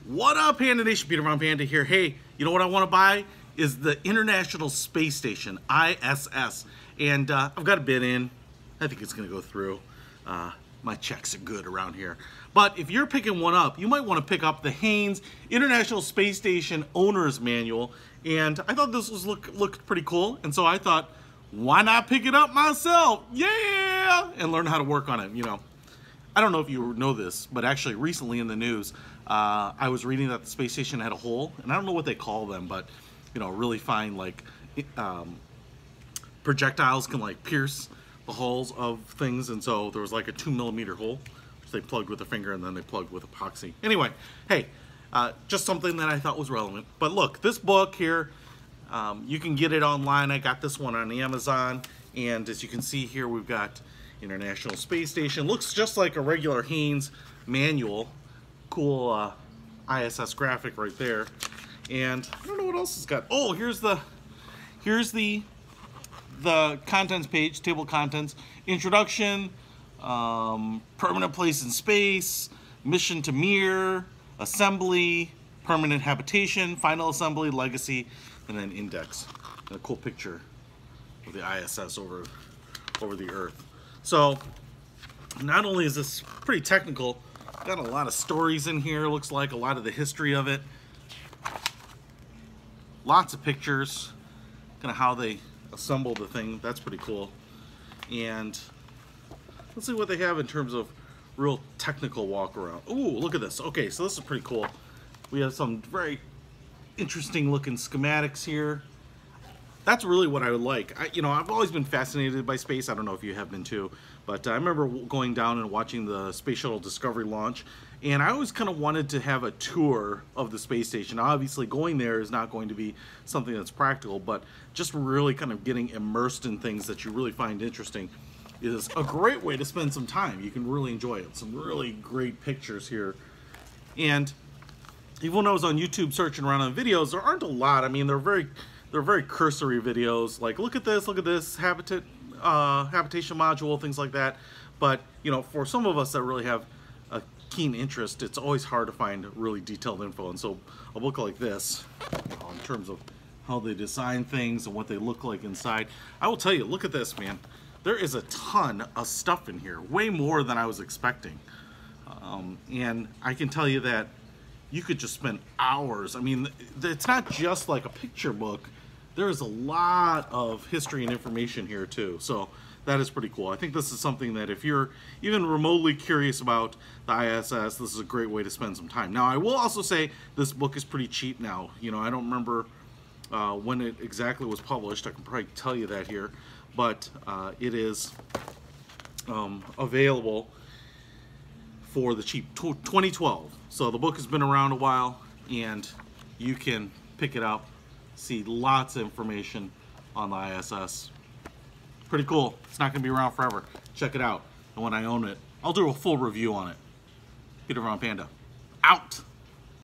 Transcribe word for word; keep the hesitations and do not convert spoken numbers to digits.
What up, Panda Nation? Peter from Panda here. Hey, you know what I want to buy is the International Space Station, I S S. And uh, I've got a bid in. I think it's going to go through. Uh, my checks are good around here. But if you're picking one up, you might want to pick up the Haynes International Space Station Owner's Manual. And I thought this was look looked pretty cool. And so I thought, why not pick it up myself? Yeah! And learn how to work on it, you know. I don't know if you know this, but actually recently in the news, uh, I was reading that the space station had a hole, and I don't know what they call them, but you know, really fine, like um, projectiles can like pierce the hulls of things, and so there was like a two millimeter hole, which they plugged with a finger and then they plugged with epoxy. Anyway, hey, uh, just something that I thought was relevant. But look, this book here, um, you can get it online. I got this one on Amazon, and as you can see here, we've got International Space Station. Looks just like a regular Haynes manual. Cool uh, I S S graphic right there. And I don't know what else it's got. Oh, here's the here's the the contents page, table of contents, introduction, um, permanent place in space, mission to Mir, assembly, permanent habitation, final assembly, legacy, and then index. And a cool picture of the I S S over over the Earth. So, not only is this pretty technical, got a lot of stories in here, looks like a lot of the history of it. Lots of pictures, kind of how they assembled the thing. That's pretty cool. And let's see what they have in terms of real technical walk around. Ooh, look at this. Okay, so this is pretty cool. We have some very interesting looking schematics here. That's really what I would like. I, you know, I've always been fascinated by space. I don't know if you have been too, but I remember going down and watching the Space Shuttle Discovery launch, and I always kind of wanted to have a tour of the space station. Obviously, going there is not going to be something that's practical, but just really kind of getting immersed in things that you really find interesting is a great way to spend some time. You can really enjoy it. Some really great pictures here. And even when I was on YouTube searching around on videos, there aren't a lot. I mean, they're very... They're very cursory videos, like look at this, look at this, habitat, uh, habitation module, things like that. But, you know, for some of us that really have a keen interest, it's always hard to find really detailed info. And so a book like this, you know, in terms of how they design things and what they look like inside, I will tell you, look at this, man. There is a ton of stuff in here, way more than I was expecting. Um, and I can tell you that you could just spend hours. I mean, it's not just like a picture book. There is a lot of history and information here too. So that is pretty cool. I think this is something that if you're even remotely curious about the I S S, this is a great way to spend some time. Now, I will also say this book is pretty cheap now. You know, I don't remember uh, when it exactly was published. I can probably tell you that here. But uh, it is um, available for the cheap twenty twelve. So the book has been around a while, and you can pick it up, see lots of information on the I S S. Pretty cool. It's not going to be around forever. Check it out. And when I own it, I'll do a full review on it. Peter from Panda. Out!